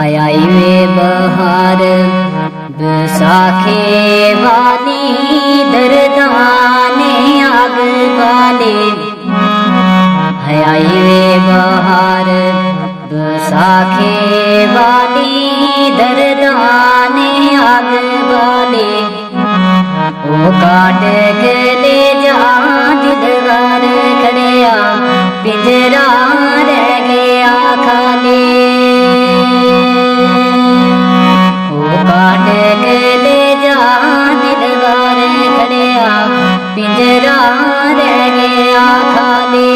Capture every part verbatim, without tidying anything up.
आई वे बहार बैसाखे वाली दरदाने आग वाले। आई वे बहार बैसाखे वाली दरदाने आग वाले। ओ काट के ले जा दिलवार खड़िया पिंजरा रह गया खाली। ओ काट के ले जा दिलवार खड़िया पिंजरा रह गया खाली।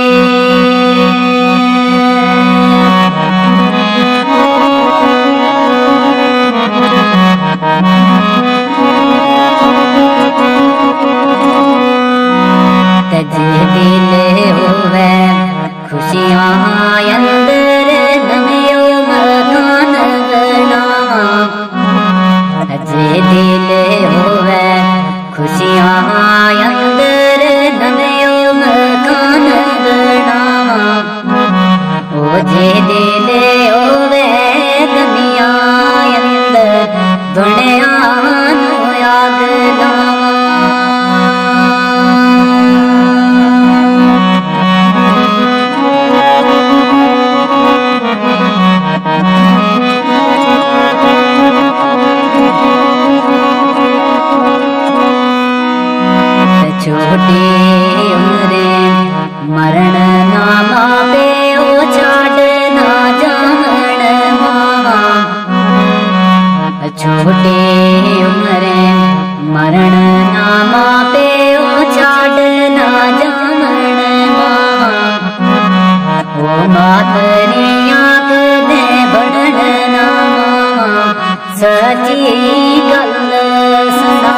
तजे दिल होवे खुशियां अंदर नमियो मकान बनावा। तजे दिल होवे खुशियां अंदर नमियो मकान बनावा। ओ जे दिल होवे दुनिया अंदर दुनिया नू आग लावा। छोटी उम्रे मरण नामा पे ओ छाड़ ना जामण मामा। छोटी उम्रे मरण नामा पे ओ छाड़ ना जामण मामा। ओ मातरी आंख दे बढ़न ना मामा सची गल सुना।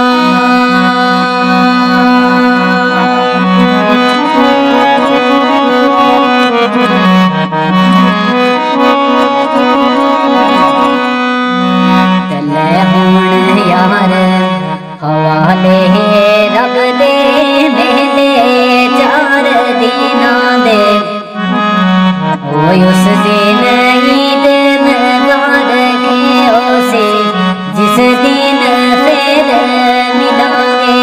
हवाले रब दे मेले चार दीना दे। ओ उस दिन ईद नगार के ओसे जिस दिन फिर मिलांगे।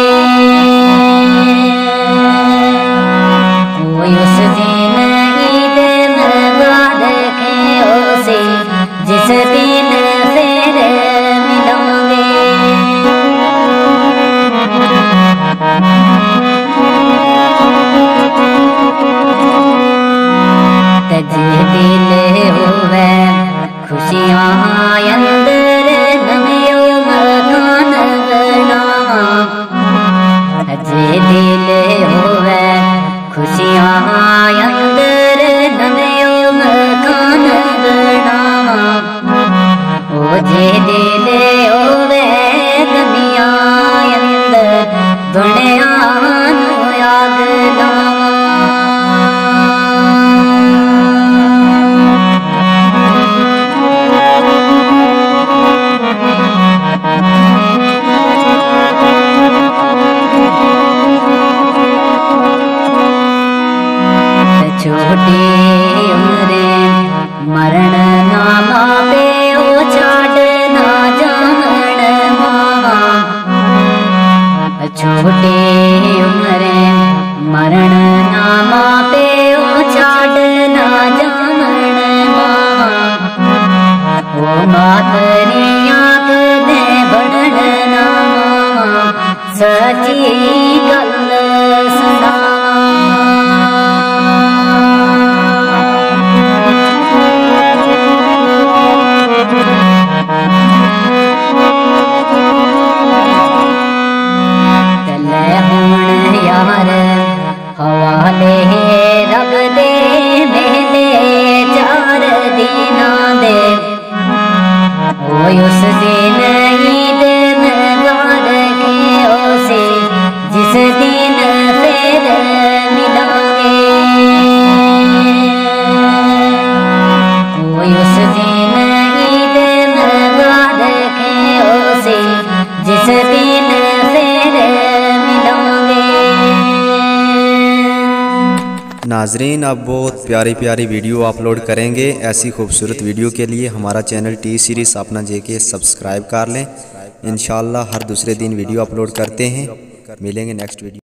ओ उस दिन ईद नगार के ओसे जिस दिन फिर मिलांगे। तजे दिल होवे खुशियां अंदर नमियो मकान बनावा। तजे दिल होवे खुशियां अंदर नमियो मकान बनावा। ओ जे दिल होवे दुनिया अंदर दुनिया नू आग लावा। छोटी उम्रे मरण नामा पे ओ छाड़ ना जामण मामा। छोटी उम्रे मरण नामा पे ओ छाड़ ना जामण मामा। ओ मातरी आंख दे बढ़न ना मामा सची गल सुना। हवाले रब दे मेले चार दीना दे। ओ उस दिन ईद नगार के ओसे जिस नाजरीन अब बहुत प्यारी प्यारी वीडियो अपलोड करेंगे। ऐसी खूबसूरत वीडियो के लिए हमारा चैनल टी सीरीज़ अपना जे के सब्सक्राइब कर लें। इंशाल्लाह हर दूसरे दिन वीडियो अपलोड करते हैं। मिलेंगे नेक्स्ट वीडियो।